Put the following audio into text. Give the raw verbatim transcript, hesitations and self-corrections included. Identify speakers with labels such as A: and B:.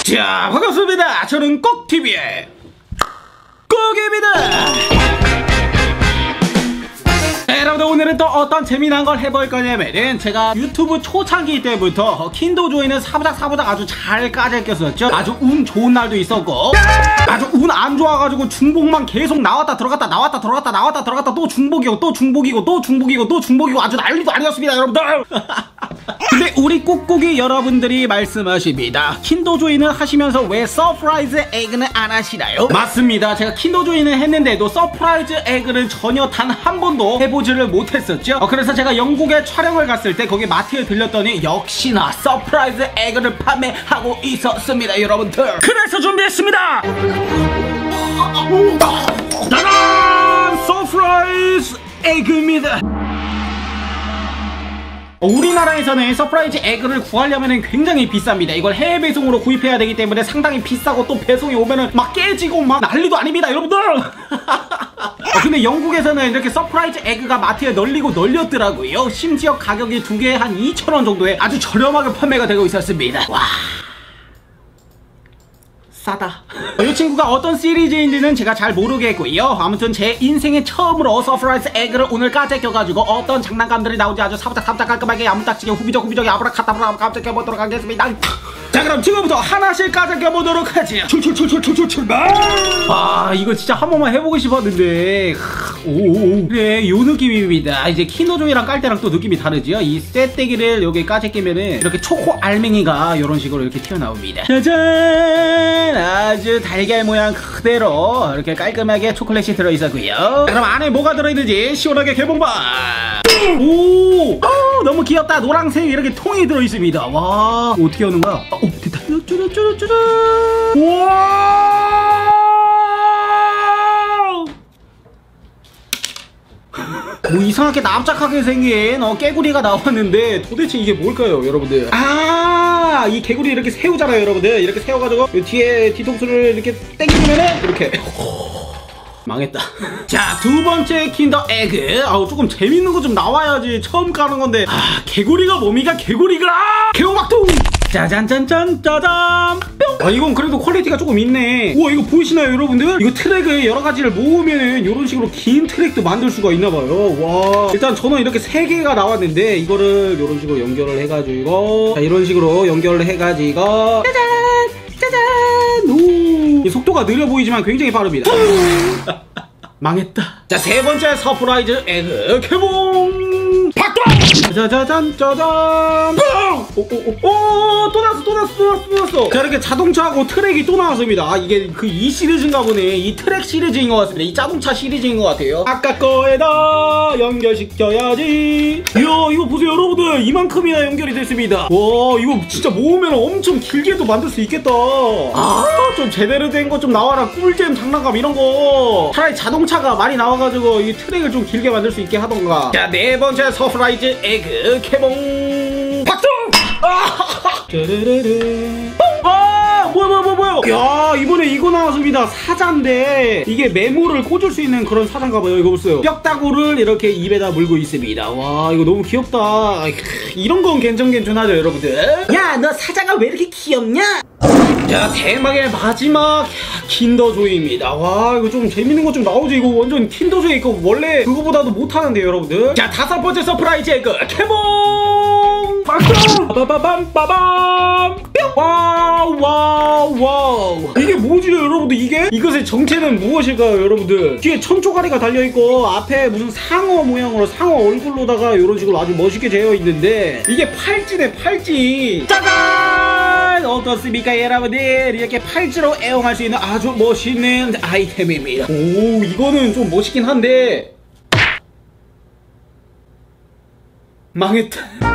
A: 자, 반갑습니다. 저는 꼭티비의 꼭입니다. 네, 여러분들 오늘은 또 어떤 재미난 걸 해볼 거냐면은 제가 유튜브 초창기 때부터 킨더조이는 사부작 사부작 아주 잘 까졌었죠. 아주 운 좋은 날도 있었고 아주 운 안 좋아가지고 중복만 계속 나왔다 들어갔다 나왔다 들어갔다 나왔다 들어갔다 또 중복이고 또 중복이고 또 중복이고 또 중복이고 아주 난리도 아니었습니다 여러분들. 근데 우리 꾹꾹이 여러분들이 말씀하십니다. 킨더조이는 하시면서 왜 서프라이즈 에그는 안 하시나요? 맞습니다. 제가 킨더조이는 했는데도 서프라이즈 에그는 전혀 단 한 번도 해보지를 못했었죠. 어, 그래서 제가 영국에 촬영을 갔을 때 거기 마트에 들렸더니 역시나 서프라이즈 에그를 판매하고 있었습니다 여러분들. 그래서 준비했습니다. 짜잔! 서프라이즈 에그입니다. 우리나라에서는 서프라이즈 에그를 구하려면 굉장히 비쌉니다. 이걸 해외 배송으로 구입해야 되기 때문에 상당히 비싸고 또 배송이 오면은 막 깨지고 막 난리도 아닙니다 여러분들. 어, 근데 영국에서는 이렇게 서프라이즈 에그가 마트에 널리고 널렸더라고요. 심지어 가격이 두 개에 한 이천 원 정도에 아주 저렴하게 판매가 되고 있었습니다. 와, 싸다. 이 친구가 어떤 시리즈인지는 제가 잘 모르겠고요. 아무튼 제 인생에 처음으로 서프라이즈 에그를 오늘 까제껴가지고 어떤 장난감들이 나오지 아주 사부작 사부작 깔끔하게 야무딱지게 후비적 후비적 아브라카타브라 까제껴보도록 하겠습니다. 자, 그럼 지금부터 하나씩 까제껴보도록 하지요. 출출출출출출 출발. 아, 이거 진짜 한 번만 해보고 싶었는데. 오오오. 그래, 요 느낌입니다. 이제 킨더조이랑 깔 때랑 또 느낌이 다르지요. 이 쇠떼기를 여기 까제끼면은 이렇게 초코 알맹이가 이런 식으로 이렇게 튀어나옵니다. 짜잔! 아주 달걀 모양 그대로 이렇게 깔끔하게 초콜릿이 들어있었고요. 그럼 안에 뭐가 들어있는지 시원하게 개봉봐. 오, 어, 너무 귀엽다. 노란색 이렇게 통이 들어있습니다. 와, 어떻게 하는 거야? 어, 됐다. 쭈르쭈르쭈르. 와, 뭐 이상하게 납작하게 생긴 어, 깨구리가 나왔는데 도대체 이게 뭘까요 여러분들? 아, 이 개구리 이렇게 세우잖아요 여러분들. 이렇게 세워가지고 뒤에 뒤통수를 이렇게 땡기면은 이렇게 망했다. 자, 두 번째 킨더 에그. 아우, 조금 재밌는 거 좀 나와야지. 처음 까는 건데. 아, 개구리가 뭡니까? 개구리가 개호박통. 짜잔짠짠 짜잔 뿅. 아, 이건 그래도 퀄리티가 조금 있네. 우와, 이거 보이시나요 여러분들? 이거 트랙을 여러 가지를 모으면은 이런 식으로 긴 트랙도 만들 수가 있나봐요. 와, 일단 저는 이렇게 세 개가 나왔는데 이거를 이런 식으로 연결을 해가지고, 자, 이런 식으로 연결을 해가지고 짜잔 짜잔. 오, 이 속도가 느려 보이지만 굉장히 빠릅니다. 망했다. 자, 세 번째 서프라이즈 에그 개봉 박동. 짜자잔 짜잔 뽕. 오오오, 또 나왔어 또 나왔어 또 나왔어 또 나왔어. 자, 이렇게 자동차하고 트랙이 또 나왔습니다. 아, 이게 그 이 시리즈인가 보네. 이 트랙 시리즈인 것 같습니다. 이 자동차 시리즈인 것 같아요. 아까 거에다 연결시켜야지. 이야, 이거 보세요 여러분들. 이만큼이나 연결이 됐습니다. 와, 이거 진짜 모으면 엄청 길게도 만들 수 있겠다. 아, 좀 제대로 된 거 좀 나와라. 꿀잼 장난감 이런 거. 차라리 자동차가 많이 나와가지고 이 트랙을 좀 길게 만들 수 있게 하던가. 자, 네 번째 서프라이즈 에그 개봉 박수. 아, 아, 뭐야 뭐야 뭐야 뭐야. 야, 이번에 이거 나왔습니다. 사자인데 이게 메모를 꽂을 수 있는 그런 사자인가봐요. 이거 보세요. 뼈다구를 이렇게 입에다 물고 있습니다. 와, 이거 너무 귀엽다. 이런 건 괜찮괜찮하죠 여러분들. 야, 너 사자가 왜 이렇게 귀엽냐? 자, 대망의 마지막 킨더조이입니다. 와, 이거 좀 재밌는 거 좀 나오지. 이거 완전 킨더조이. 이거 원래 그거보다도 못하는데요 여러분들. 자, 다섯 번째 서프라이즈 에그 개봉 박수. 빠바밤 빠밤 뿅. 와우 와우 와우. 이게 뭐지 여러분들? 이게? 이것의 정체는 무엇일까요 여러분들? 뒤에 천초가리가 달려있고 앞에 무슨 상어 모양으로 상어 얼굴로다가 이런 식으로 아주 멋있게 재어 있는데 이게 팔찌네, 팔찌. 짜잔! 어떻습니까 여러분들? 이렇게 팔찌로 애용할 수 있는 아주 멋있는 아이템입니다. 오, 이거는 좀 멋있긴 한데 망했다.